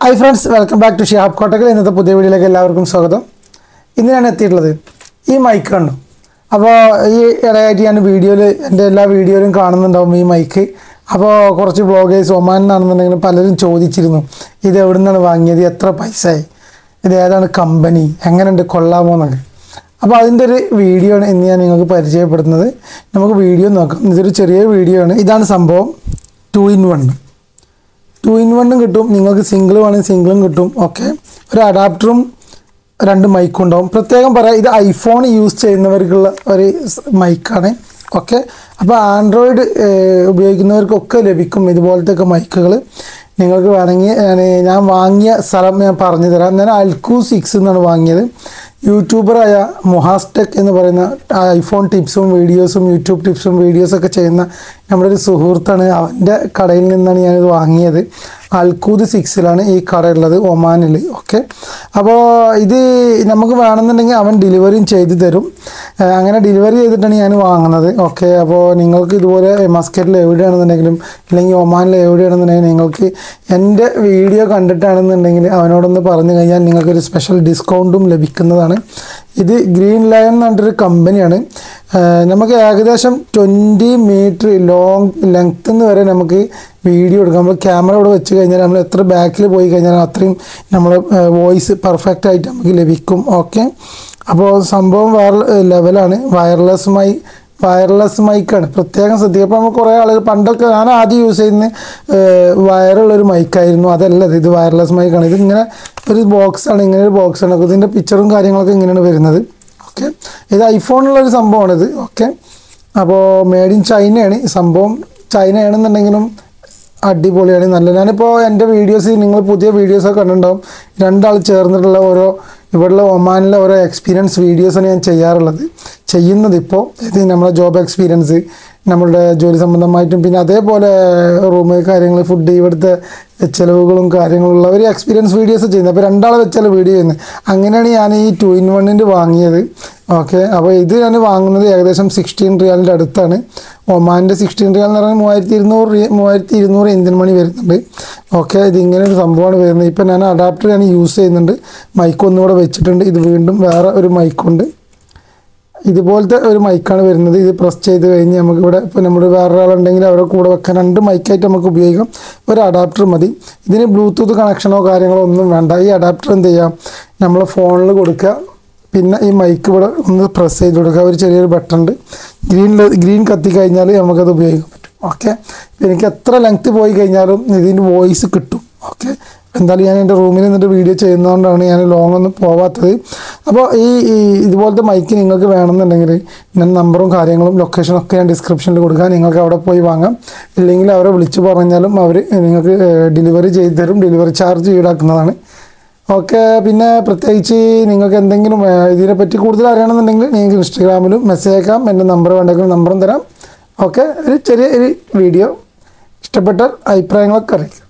Hi friends, welcome back to Shihab Kottakkal. ഇന്നത്തെ പുതിയ വീഡിയോയിലേക്ക് എല്ലാവർക്കും സ്വാഗതം. ഇന്ന് ഞാൻ എത്തിയിട്ടുള്ളത് ഈ മൈക്ക് ആണ്. അപ്പോൾ ഈ ഇടയായിട്ട് ഞാൻ എൻ്റെ എല്ലാ വീഡിയോയിലും കാണുന്നുണ്ടാവും ഈ മൈക്ക്. അപ്പോൾ കുറച്ച് വ്ളോഗേഴ്സ് ഒമാനിന്നാണെന്നുണ്ടെങ്കിൽ പലരും ചോദിച്ചിരുന്നു ഇത് എവിടെ നിന്നാണ് വാങ്ങിയത്, എത്ര പൈസയായി, ഇത് ഏതാണ് കമ്പനി, എങ്ങനെയുണ്ട്, കൊള്ളാമോ എന്നൊക്കെ. അപ്പോൾ അതിൻ്റെ ഒരു വീഡിയോ ആണ് ഇന്ന് ഞാൻ നിങ്ങൾക്ക് പരിചയപ്പെടുത്തുന്നത്. നമുക്ക് വീഡിയോ നോക്കാം. ഇതൊരു ചെറിയ വീഡിയോ ആണ്. ഇതാണ് സംഭവം. 2-in-1 2-in-1 കിട്ടും. നിങ്ങൾക്ക് സിംഗിൾ വേണമെങ്കിൽ സിംഗിളും കിട്ടും. ഓക്കെ, ഒരു അഡാപ്റ്ററും 2 മൈക്കും ഉണ്ടാവും. പ്രത്യേകം പറയാം, ഇത് ഐഫോൺ യൂസ് ചെയ്യുന്നവർക്കുള്ള ഒരു മൈക്കാണ്. ഓക്കെ, അപ്പോൾ ആൻഡ്രോയിഡ് ഉപയോഗിക്കുന്നവർക്കൊക്കെ ലഭിക്കും ഇതുപോലത്തെ മൈക്കുകൾ. നിങ്ങൾക്ക് വേണമെങ്കിൽ ഞാൻ വാങ്ങിയ സ്ഥലം ഞാൻ പറഞ്ഞു തരാം. ഞാൻ അൽക്കൂ 6 എന്നാണ് വാങ്ങിയത്. യൂട്യൂബറായ മുഹാസ്ടെക് എന്ന് പറയുന്ന ഐഫോൺ ടിപ്സും വീഡിയോസും യൂട്യൂബ് ടിപ്സും വീഡിയോസൊക്കെ ചെയ്യുന്ന നമ്മുടെ ഒരു സുഹൃത്താണ്. അവൻ്റെ കടയിൽ നിന്നാണ് ഞാനിത് വാങ്ങിയത്. അൽക്കൂദ് 6-ലാണ് ഈ കടയുള്ളത്, ഒമാനിൽ. ഓക്കെ, അപ്പോൾ ഇത് നമുക്ക് വേണമെന്നുണ്ടെങ്കിൽ അവൻ ഡെലിവറിയും ചെയ്തു തരും. അങ്ങനെ ഡെലിവറി ചെയ്തിട്ടാണ് ഞാൻ വാങ്ങുന്നത്. ഓക്കെ, അപ്പോൾ നിങ്ങൾക്ക് ഇതുപോലെ മസ്കറ്റിൽ എവിടെയാണെന്നുണ്ടെങ്കിലും അല്ലെങ്കിൽ ഒമാനിൽ എവിടെയാണെന്നുണ്ടെങ്കിൽ നിങ്ങൾക്ക് എൻ്റെ വീഡിയോ കണ്ടിട്ടാണെന്നുണ്ടെങ്കിൽ അവനോടൊന്ന് പറഞ്ഞു കഴിഞ്ഞാൽ നിങ്ങൾക്കൊരു സ്പെഷ്യൽ ഡിസ്കൗണ്ടും ലഭിക്കുന്നതാണ്. ഇത് ഗ്രീൻ ലയൺ എന്ന് പറഞ്ഞൊരു കമ്പനിയാണ്. നമുക്ക് ഏകദേശം 20 മീറ്റർ ലെങ്ത്ത് വരെ നമുക്ക് വീഡിയോ എടുക്കാം. നമ്മൾ ക്യാമറ ഇവിടെ വെച്ച് കഴിഞ്ഞാൽ നമ്മൾ എത്ര ബാക്കിൽ പോയി കഴിഞ്ഞാൽ അത്രയും നമ്മുടെ വോയിസ് പെർഫെക്റ്റ് ആയിട്ട് നമുക്ക് ലഭിക്കും. ഓക്കെ, അപ്പോൾ സംഭവം വേറെ ലെവലാണ്. വയർലെസ് മൈക്കാണ്. പ്രത്യേകം ശ്രദ്ധിക്കുക. അപ്പോൾ നമ്മൾ കുറേ ആളുകൾ പണ്ടൊക്കെ ഞാൻ ആദ്യം യൂസ് ചെയ്യുന്ന വയറുള്ളൊരു മൈക്കായിരുന്നു. അതല്ല, ഇത് വയർലെസ് മൈക്കാണ്. ഇത് ഇങ്ങനെ ഒരു ബോക്സാണ്, ഇങ്ങനെ ഒരു ബോക്സാണ്. അപ്പോൾ ഇതിൻ്റെ പിക്ചറും കാര്യങ്ങളൊക്കെ ഇങ്ങനെയാണ് വരുന്നത്. ഓക്കെ, ഇത് ഐഫോണിലുള്ളൊരു സംഭവമാണിത്. ഓക്കെ, അപ്പോൾ മെയ്ഡ് ഇൻ ചൈനയാണ് സംഭവം. ചൈനയാണെന്നുണ്ടെങ്കിലും അടിപൊളിയാണ്, നല്ല. ഞാനിപ്പോൾ എൻ്റെ വീഡിയോസ്, നിങ്ങൾ പുതിയ വീഡിയോസൊക്കെ കണ്ടിട്ടുണ്ടാവും. 2 ആൾ ചേർന്നിട്ടുള്ള ഇവിടെയുള്ള ഒമാനിലെ ഓരോ എക്സ്പീരിയൻസ് വീഡിയോസാണ് ഞാൻ ചെയ്യുന്നത് ഇപ്പോൾ. ഇത് നമ്മളെ ജോബ് എക്സ്പീരിയൻസ്, നമ്മളുടെ ജോലി സംബന്ധമായിട്ടും പിന്നെ അതേപോലെ റൂം കാര്യങ്ങൾ, ഫുഡ്, ഇവിടുത്തെ ചിലവുകളും കാര്യങ്ങളുള്ള ഒരു എക്സ്പീരിയൻസ് വീഡിയോസ് ചെയ്യുന്നത്. അപ്പോൾ 2 ആളെ വെച്ചാൽ വീഡിയോ ചെയ്യുന്നത്. അങ്ങനെയാണ് ഞാൻ ഈ 2-in-1 വാങ്ങിയത്. ഓക്കെ, അപ്പോൾ ഇത് ഞാൻ വാങ്ങുന്നത് ഏകദേശം 16 റിയാലിൻ്റെ അടുത്താണ്. ഒമാൻ്റെ 16 റിയാൽ എന്ന് പറഞ്ഞാൽ 3200 ഇന്ത്യൻ മണി വരുന്നുണ്ട്. ഓക്കെ, ഇതിങ്ങനെ ഒരു സംഭവമാണ് വരുന്നത്. ഇപ്പോൾ ഞാൻ അഡാപ്റ്റർ യൂസ് ചെയ്യുന്നുണ്ട്. മൈക്ക് ഒന്നുകൂടെ വെച്ചിട്ടുണ്ട്. ഇത് വീണ്ടും വേറെ ഒരു മൈക്കുണ്ട്. ഇതുപോലത്തെ ഒരു മൈക്കാണ് വരുന്നത്. ഇത് പ്രസ് ചെയ്ത് കഴിഞ്ഞ് നമുക്കിവിടെ ഇപ്പോൾ നമ്മൾ വേറൊരാളുണ്ടെങ്കിൽ അവരുടെ കൂടെ വെക്കാൻ 2 മൈക്കായിട്ട് നമുക്ക് ഉപയോഗിക്കാം. ഒരു അഡാപ്റ്റർ മതി. ഇതിന് ബ്ലൂടൂത്ത് കണക്ഷനോ കാര്യങ്ങളോ ഒന്നും വേണ്ട. ഈ അഡാപ്റ്റർ എന്ത് ചെയ്യാം, നമ്മൾ ഫോണിൽ കൊടുക്കുക, പിന്നെ ഈ മൈക്ക് ഇവിടെ ഒന്ന് പ്രസ് ചെയ്ത് കൊടുക്കുക. ഒരു ചെറിയൊരു ബട്ടൺ ഉണ്ട്, ഗ്രീൻ കത്തി കഴിഞ്ഞാൽ നമുക്കത് ഉപയോഗിക്കാൻ പറ്റും. ഓക്കെ, എനിക്ക് എത്ര ലെങ്ത്ത് പോയി കഴിഞ്ഞാലും ഇതിൻ്റെ വോയിസ് കിട്ടും. ഓക്കെ, എന്തായാലും ഞാൻ എൻ്റെ റൂമിൽ നിന്നിട്ട് വീഡിയോ ചെയ്യുന്നതുകൊണ്ടാണ് ഞാൻ ലോങ് ഒന്നും പോവാത്തത്. അപ്പോൾ ഇതുപോലത്തെ മൈക്ക് നിങ്ങൾക്ക് വേണമെന്നുണ്ടെങ്കിൽ ഞാൻ നമ്പറും കാര്യങ്ങളും ലൊക്കേഷനും ഒക്കെ ഞാൻ ഡിസ്ക്രിപ്ഷനിൽ കൊടുക്കാം. നിങ്ങൾക്ക് അവിടെ പോയി വാങ്ങാം. ഇല്ലെങ്കിൽ അവരെ വിളിച്ച് പറഞ്ഞാലും അവർ നിങ്ങൾക്ക് ഡെലിവറി ചെയ്ത് തരും. Delivery charge ഈടാക്കുന്നതാണ്. ഓക്കെ, പിന്നെ പ്രത്യേകിച്ച് നിങ്ങൾക്ക് എന്തെങ്കിലും ഇതിനെപ്പറ്റി കൂടുതൽ അറിയണമെന്നുണ്ടെങ്കിൽ നിങ്ങൾക്ക് ഇൻസ്റ്റാഗ്രാമിലും മെസ്സേജ് അയക്കാം. എൻ്റെ നമ്പർ വേണ്ടെങ്കിലും നമ്പറും തരാം. ഓക്കെ, ഒരു ചെറിയ വീഡിയോ ഇഷ്ടപ്പെട്ടാൽ അഭിപ്രായങ്ങളൊക്കെ അറിയിക്കാം.